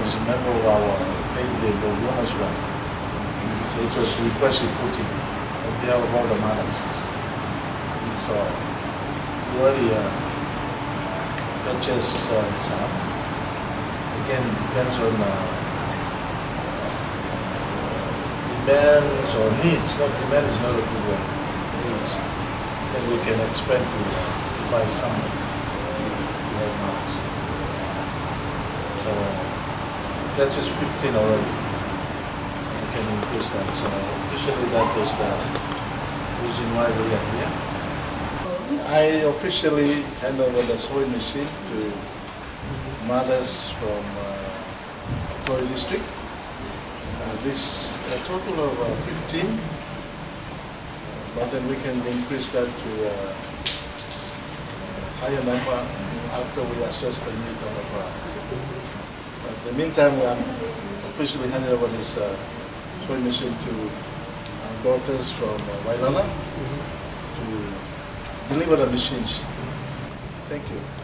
is a member of our the women's one. So it was requested putting on behalf of all the mothers. So we already purchased some. Again, depends on demands or needs. Not demand is not a good word. Needs. Then we can expect to buy some mothers. So that's just 15 already. We can increase that. So officially that was the reason why we are here. I officially hand over the sewing machine to mothers from Kikori district. This a total of 15, but then we can increase that to a higher number after we assess the need of. But in the meantime, I'm officially handing over this sewing machine to our daughters from Wailala to deliver the machines. Thank you.